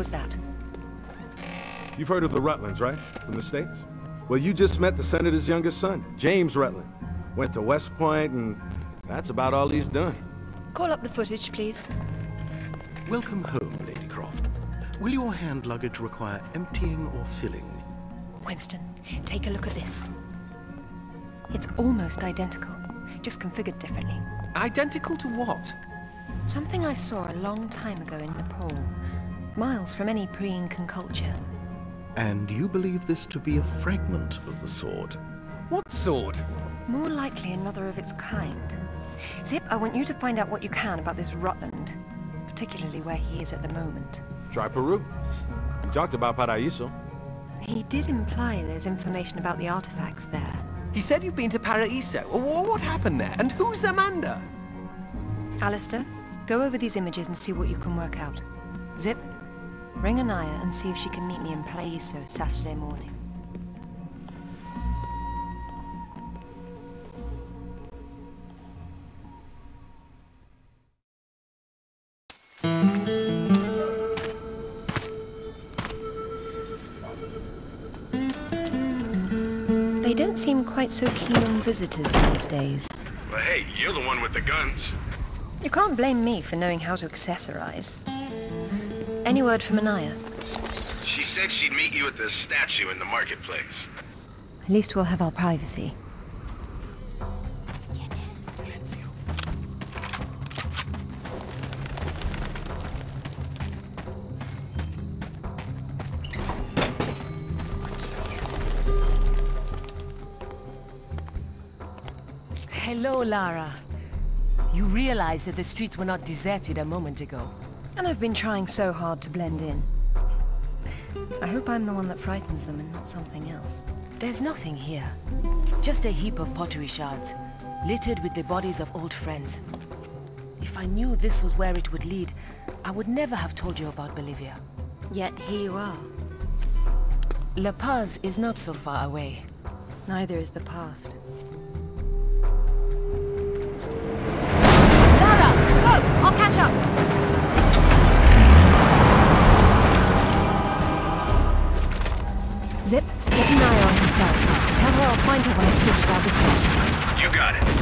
was that? You've heard of the Rutlands, right? From the States? Well, you just met the senator's youngest son, James Rutland. Went to West Point, and that's about all he's done. Call up the footage, please. Welcome home, Lady Croft. Will your hand luggage require emptying or filling? Winston, take a look at this. It's almost identical, just configured differently. Identical to what? Something I saw a long time ago in Nepal, miles from any pre-Incan culture. And you believe this to be a fragment of the sword? What sword? More likely another of its kind. Zip, I want you to find out what you can about this Rutland, particularly where he is at the moment. Try Peru. We talked about Paraiso. He did imply there's information about the artifacts there. He said you've been to Paraiso. What happened there? And who's Amanda? Alistair, go over these images and see what you can work out. Zip, ring Anaya and see if she can meet me in Paraiso Saturday morning. They don't seem quite so keen on visitors these days. Well, hey, you're the one with the guns. You can't blame me for knowing how to accessorize. Any word from Anaya? She said she'd meet you at the statue in the marketplace. At least we'll have our privacy. Hello, Lara. You realize that the streets were not deserted a moment ago. And I've been trying so hard to blend in. I hope I'm the one that frightens them and not something else. There's nothing here. Just a heap of pottery shards, littered with the bodies of old friends. If I knew this was where it would lead, I would never have told you about Bolivia. Yet here you are. La Paz is not so far away. Neither is the past. I'll catch up! Zip, get an eye on herself. Tell her I'll find her when I've sorted out this one. You got it.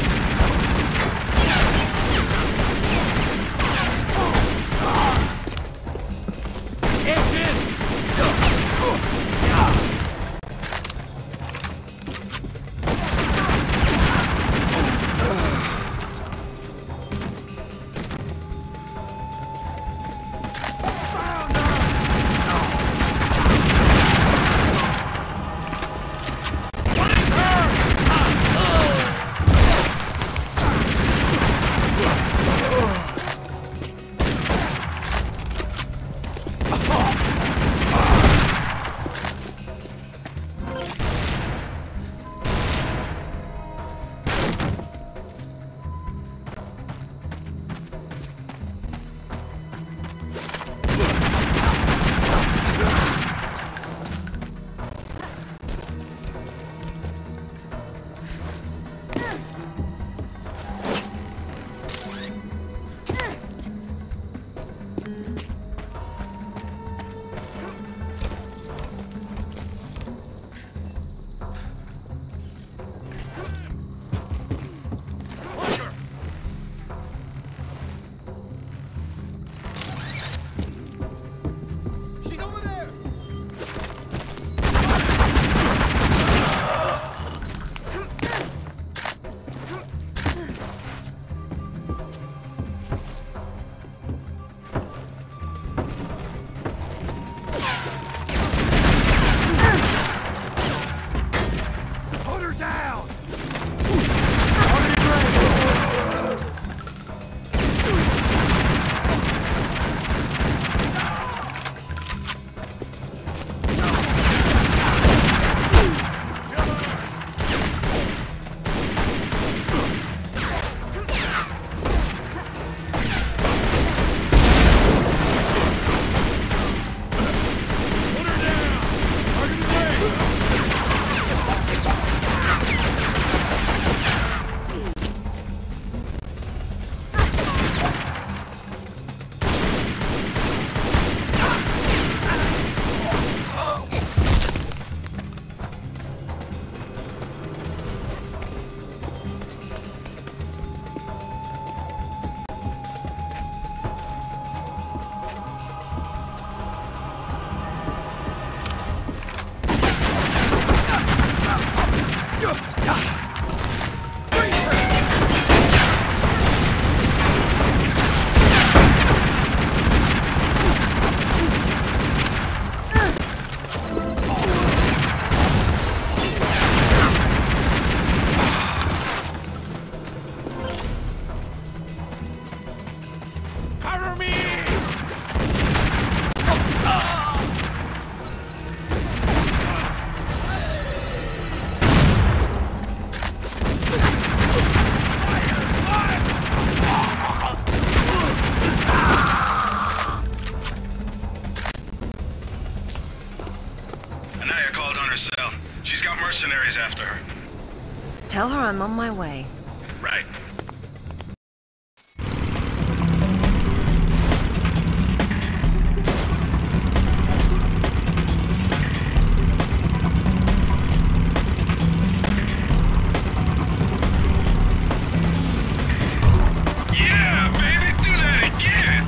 mercenaries after her. Tell her I'm on my way. Right. Yeah, baby, do that again!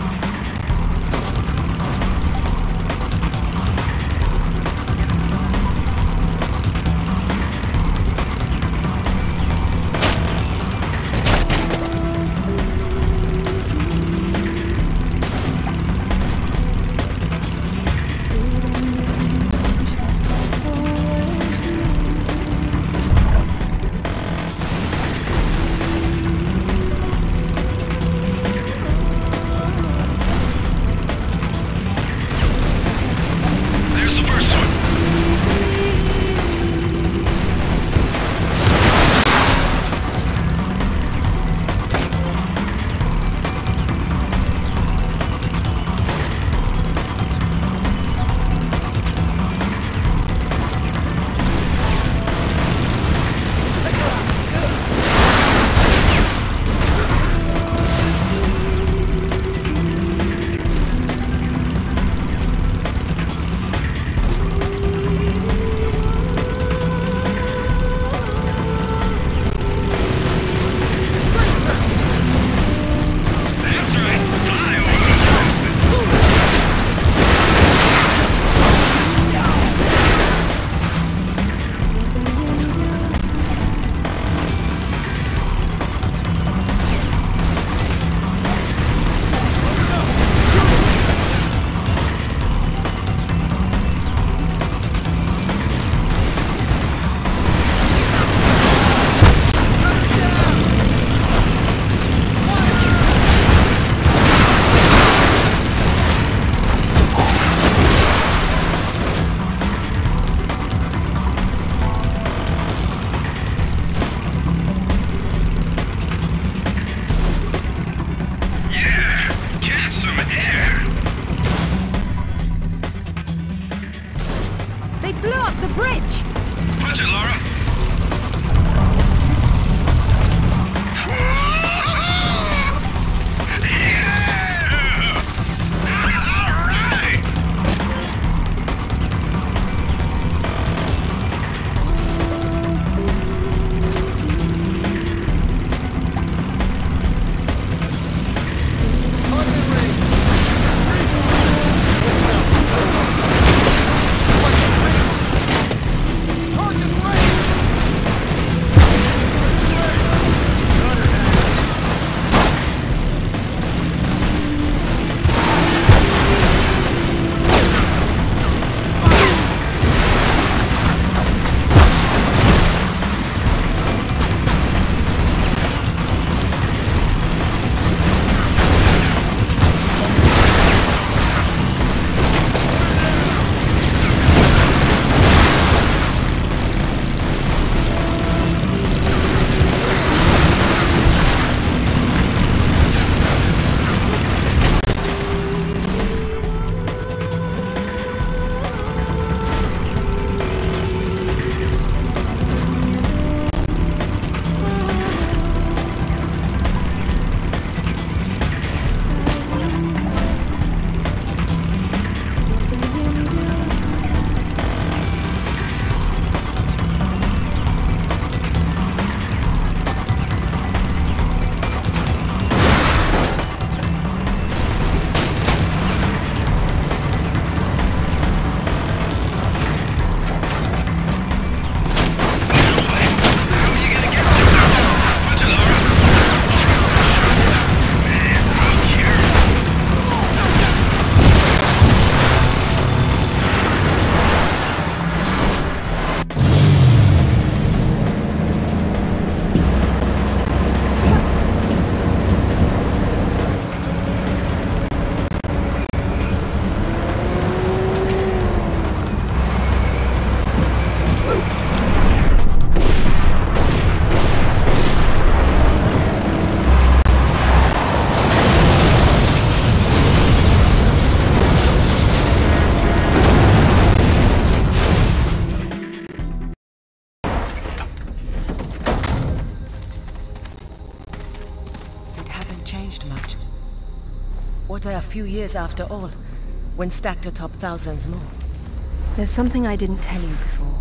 What are a few years after all, when stacked atop thousands more? There's something I didn't tell you before.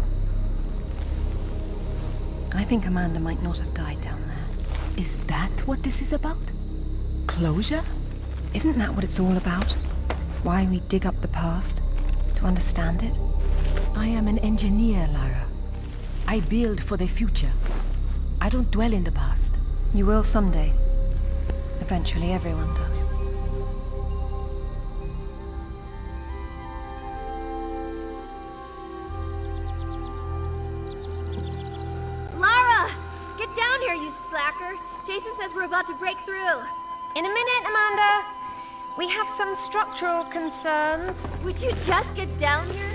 I think Amanda might not have died down there. Is that what this is about? Closure? Isn't that what it's all about? Why we dig up the past? To understand it? I am an engineer, Lara. I build for the future. I don't dwell in the past. You will someday. Eventually, everyone does. Lara! Get down here, you slacker! Jason says we're about to break through. In a minute, Amanda. We have some structural concerns. Would you just get down here?